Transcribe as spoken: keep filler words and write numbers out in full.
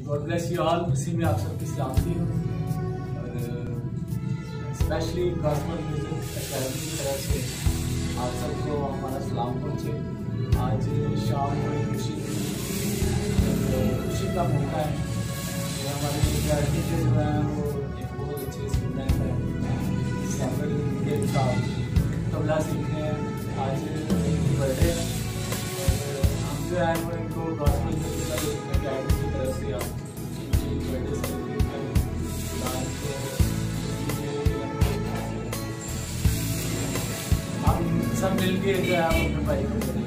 God bless you all. उसी में आप सबकी सलामती हूँ और स्पेशली गॉस्पेल म्यूजिक अकेडमी की तरफ से आप सबको हमारा सलाम पहुँचे। आज शाम को एक खुशी खुशी का मौका है कि हमारे विद्यार्थी के जो है वो एक बहुत अच्छे स्टूडेंट हैं सैमुअल गिल साहब तबला सीखते हैं। आज इनकी बर्थडे है और हम जो है वो इनको गॉस्पेल म्यूजिक अकेडमी की तरफ से आप इनकी बर्थडे सेलिब्रेट करें। हम सब मिल के जो है अपने भाई को